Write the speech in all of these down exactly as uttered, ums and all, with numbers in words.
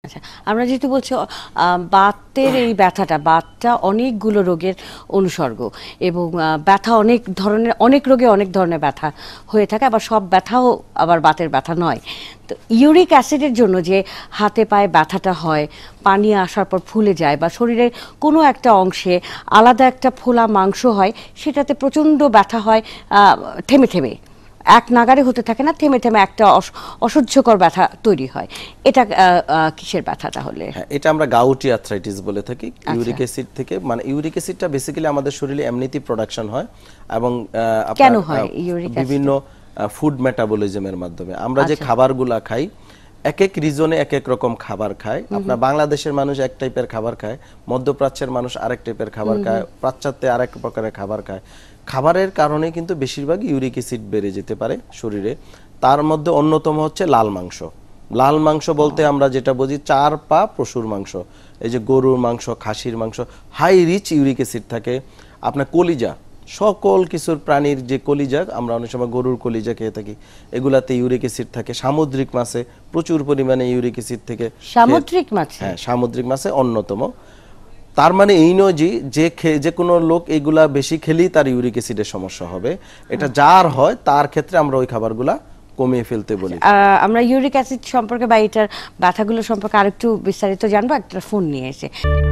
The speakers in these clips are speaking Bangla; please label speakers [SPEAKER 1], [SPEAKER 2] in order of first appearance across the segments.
[SPEAKER 1] আচ্ছা, আমরা যেহেতু বলছি আহ, বাতের এই ব্যথাটা বাতটা অনেকগুলো রোগের অনুসর্গ এবং আহ, ব্যথা অনেক ধরনের, অনেক রোগে অনেক ধরনের ব্যথা হয়ে থাকে, আবার সব ব্যথাও আবার বাতের ব্যথা নয়। তো ইউরিক অ্যাসিডের জন্য যে হাতে পায়ে ব্যথাটা হয়, পানি আসার পর ফুলে যায় বা শরীরের কোনো একটা অংশে আলাদা একটা ফোলা মাংস হয়, সেটাতে প্রচণ্ড ব্যথা হয় আহ, থেমে থেমে, এক নাগারে হতে থাকে না, থেমে থেমে একটা অস- অসহ্যকর ব্যথা তৈরি হয়। এটা আহ, আহ, কিসের ব্যথা তাহলে?
[SPEAKER 2] হ্যাঁ, এটা আমরা গাউটি আর্থ্রাইটিস বলে থাকি।
[SPEAKER 1] আচ্ছা।
[SPEAKER 2] ইউরিক অ্যাসিড থেকে, মানে ইউরিক অ্যাসিডটা বেসিক্যালি আমাদের শরীরে এমনিতেই প্রোডাকশন হয় এবং আহ, আপনার,
[SPEAKER 1] কেন হয়
[SPEAKER 2] আহ,
[SPEAKER 1] ইউরিক
[SPEAKER 2] বিভিন্ন ফুড মেটাবলিজমের মাধ্যমে আমরা যে
[SPEAKER 1] আচ্ছা।
[SPEAKER 2] খাবারগুলা খাই, এক এক রিজনে এক এক রকম খাবার খায়। আপনার বাংলাদেশের মানুষ এক টাইপের খাবার খায়, মধ্যপ্রাচ্যের মানুষ আরেক টাইপের খাবার খায়, প্রাচ্যাত্যে আরেক প্রকারের খাবার খায়। খাবারের কারণে কিন্তু বেশিরভাগ ইউরিক অ্যাসিড বেড়ে যেতে পারে শরীরে। তার মধ্যে অন্যতম হচ্ছে লাল মাংস। লাল মাংস বলতে আমরা যেটা বুঝি চার পা পশুর মাংস, এই যে গরুর মাংস, খাসির মাংস, হাই রিচ ইউরিক অ্যাসিড থাকে। আপনার কলিজা, সকল কিছুর প্রাণীর যে কলিজা, আমরা অনেক সময় গরুর কলিজা খেয়ে থাকি, এগুলাতে ইউরিক অ্যাসিড থাকে। সামুদ্রিক মাছে প্রচুর পরিমাণে ইউরিক অ্যাসিড থেকে।
[SPEAKER 1] সামুদ্রিক মাছ?
[SPEAKER 2] হ্যাঁ, সামুদ্রিক মাছে অন্যতম। তার মানে এই নয় যে যে খে- যে কোনো লোক এগুলা বেশি খেলেই তার ইউরিক অ্যাসিডের সমস্যা হবে। এটা যার হয় তার ক্ষেত্রে আমরা ওই খাবারগুলা কমিয়ে ফেলতে বলি।
[SPEAKER 1] আহ, আমরা ইউরিক অ্যাসিড সম্পর্কে বা এটার ব্যথাগুলো সম্পর্কে আরেকটু বিস্তারিত জানবো একটা ফোন নিয়ে এসে।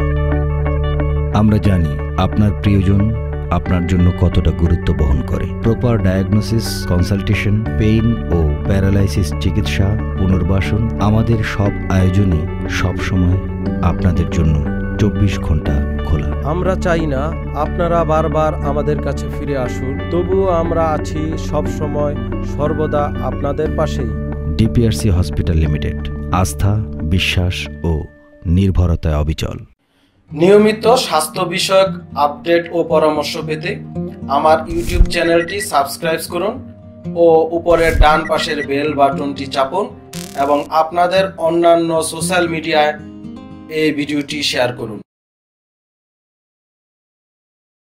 [SPEAKER 3] আমরা জানি আপনার প্রিয়জন আপনার জন্য কতটা গুরুত্ব বহন করে। প্রপার ডায়াগনোসিস, কনসালটেশন, পেইন ও প্যারালাইসিস চিকিৎসা, পুনর্বাসন, আমাদের সব আয়োজনই সব সময় আপনাদের জন্য চব্বিশ ঘন্টা খোলা।
[SPEAKER 4] আমরা চাই না আপনারা বারবার আমাদের কাছে ফিরে আসুন, তবুও আমরা আছি সব সময় সর্বদা আপনাদের পাশেই।
[SPEAKER 3] ডিপিআরসি হসপিটাল লিমিটেড, আস্থা, বিশ্বাস ও নির্ভরতায় অবিচল।
[SPEAKER 4] নিয়মিত স্বাস্থ্য বিষয়ক আপডেট ও পরামর্শ পেতে আমার ইউটিউব চ্যানেলটি সাবস্ক্রাইব করুন ও উপরের ডান পাশের বেল বাটনটি চাপুন এবং আপনাদের অন্যান্য সোশ্যাল মিডিয়ায় এই ভিডিওটি শেয়ার করুন।